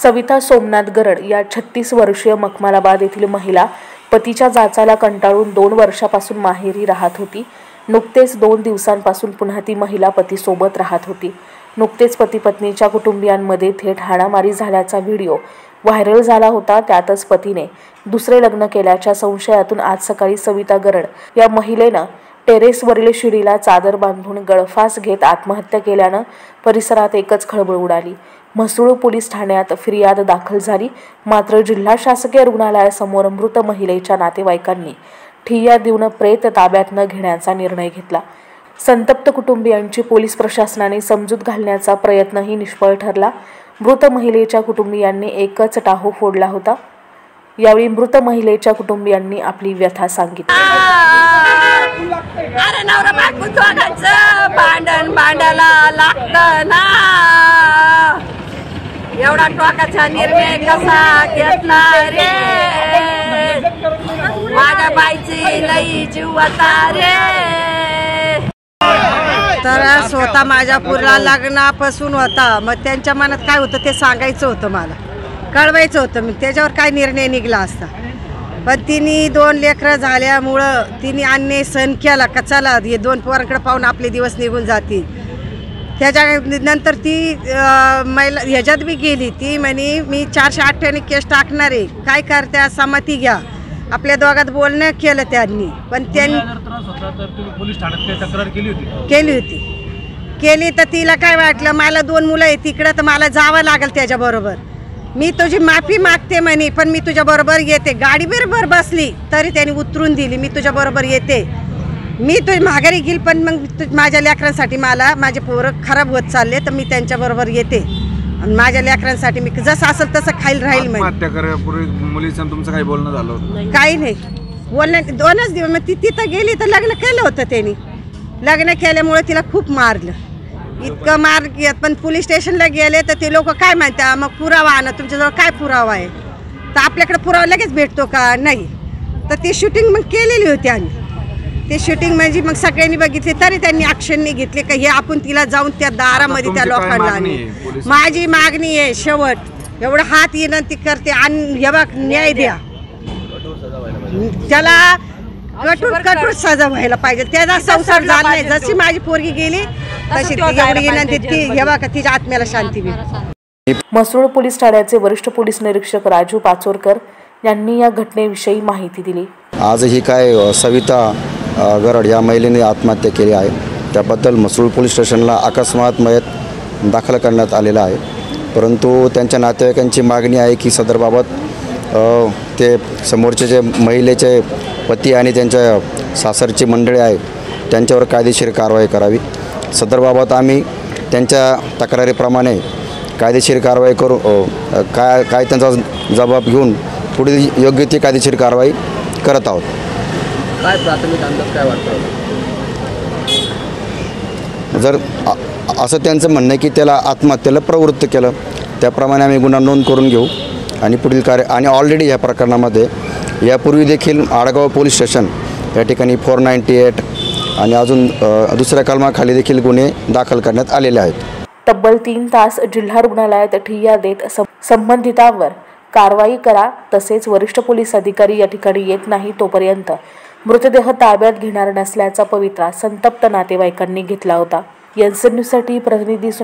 सविता सोमनाथ गरड या 36 वर्षीय मखमलाबाद येथील महिला पतीच्या जाचाला कंटाळून 2 वर्षापासून माहेरी राहत होती। नुकतेच 2 दिवसांपासून पुन्हा ती महिला पतीसोबत राहत होती। नुकतेच पती पत्नीच्या कुटुंबियांमध्ये थेट हाणामारी झाल्याचा व्हिडिओ व्हायरल झाला होता। त्यातच पतीने दुसरे लग्न केल्याच्या संशयातून आज सकाळी सविता गरड या महिलेनं टेरेसवरील शिडीला चादर बांधून गळफास घेत आत्महत्या केल्यानं परिसरात एकच खळबळ उडाली। म्हसरूळ पोलीस ठाण्यात फिर्याद दाखल झाली, मात्र जिल्हा शासकीय रुग्णालयासमोर मृत महिलेच्या नातेवाईकांनी ठिय्या देऊन प्रेत ताब्यात न घेण्याचा निर्णय घेतला। संतप्त कुटुंबियांची पोलीस प्रशासनाने समजूत घालण्याचा प्रयत्नही निष्फळ ठरला। मृत महिलेच्या कुटुंबियांनी एकच टाहो फोडला होता। यावेळी मृत महिलेच्या कुटुंबियांनी आपली व्यथा सांगितली। अरे नवरा बायको दोघांचं भांडण भांडायला लागतं ना, एवढा टोकाचा निर्णय कसा घेतला रे, माझ्या बाईची लई जीवता रे। तर स्वतः माझ्या पुरला लग्नापासून होता, मग त्यांच्या मनात काय होतं ते सांगायचं होतं, मला कळवायचं होतं, मी त्याच्यावर काय निर्णय निघला असता। पण तिने 2 लेकरं झाल्यामुळं तिने अन्याय सहन केला का चला हे 2 पोरांकडे पाहून आपले दिवस निघून जातील। त्याच्यानंतर ती महिला ह्याच्यात बी गेली, ती म्हणे मी 498 केस टाकणार आहे, काय करत्या संमती घ्या। आपल्या दोघात बोलणं केलं त्यांनी, पण त्यांनी केली तर तिला काय वाटलं मला 2 मुलं आहेत तिकडं तर मला जावं लागेल त्याच्याबरोबर, मी तुझी माफी मागते म्हणे, पण मी तुझ्या बरोबर येते। गाडी बरोबर बसली तरी त्यांनी उतरून दिली, मी तुझ्या बरोबर येते, मी तुझ्या माघारी गेल, पण मग माझ्या लेकरांसाठी मला माझे पोरं खराब होत चालले तर मी त्यांच्या बरोबर येते आणि माझ्या लेकरांसाठी मी जसं असेल तसं खाईल राहील। मुलीचं तुमचं काही बोलणं झालं होतं? काही नाही बोलणं, 2च दिवस मग ती तिथं गेली तर लग्न केलं होतं त्यांनी, लग्न केल्यामुळे तिला खूप मारलं, इतकं मार। पण पोलीस स्टेशनला गेले तर ते लोक काय म्हणतात मग पुरावा आणा, तुमच्याजवळ काय पुरावा आहे, तर आपल्याकडे पुरावा लगेच भेटतो का, नाही। तर ती शूटिंग मग केलेली होती आम्ही, ते शूटिंग म्हणजे मग सगळ्यांनी बघितले तरी त्यांनी ॲक्शन नाही घेतले का हे आपण तिला जाऊन त्या दारामध्ये त्या लोकांना आणली। माझी मागणी आहे शेवट, एवढं हात विनंती करते आणि हे बघ न्याय द्या, त्याला कठोर सजा व्हायला पाहिजे, त्याचा संसार झाला नाही। जशी माझी पोरगी गेली तशी एवढी विनंती ती हे बघा तिच्या आत्म्याला शांती मिळेल। म्हसरूळ पोलीस ठाण्याचे वरिष्ठ पोलीस निरीक्षक राजू पाचोरकर यांनी या घटनेविषयी माहिती दिली। आज ही काय सविता गरड या महिलेने आत्महत्या केली आहे, त्याबद्दल म्हसरूळ पोलीस स्टेशनला अकस्मात मयत दाखल करण्यात आलेला आहे। परंतु त्यांच्या नातेवाईकांची मागणी आहे की सदरबाबत ते समोरचे जे महिलेचे पती आणि त्यांच्या सासरची मंडळी आहे त्यांच्यावर कायदेशीर कारवाई करावी। सदरबाबत आम्ही त्यांच्या तक्रारीप्रमाणे कायदेशीर कारवाई करू, काय त्यांचा जबाब घेऊन पुढील योग्य ती कायदेशीर कारवाई करत आहोत। काय प्राथमिक अंदाज काय वाटतं? जर असं त्यांचं म्हणणं आहे की त्याला आत्महत्येला प्रवृत्त केलं, त्याप्रमाणे आम्ही गुन्हा नोंद करून घेऊ आणि पुढील कार्य। आणि ऑलरेडी या प्रकरणामध्ये यापूर्वी देखील आडगाव पोलीस स्टेशन या ठिकाणी 498 आणि अजून दुसऱ्या कलमाखाली देखील गुन्हे दाखल करण्यात आलेले आहेत। तब्बल 3 तास जिल्हा रुग्णालयात ठिय्या देत संबंधितांवर कारवाई करा, तसेच वरिष्ठ पोलीस अधिकारी या ठिकाणी येत नाही तोपर्यंत मृतदेह ताब्यात घेणार नसल्याचा पवित्रा संतप्त नातेवाईकांनी घेतला होता। एनएसन्यूजसाठी प्रतिनिधी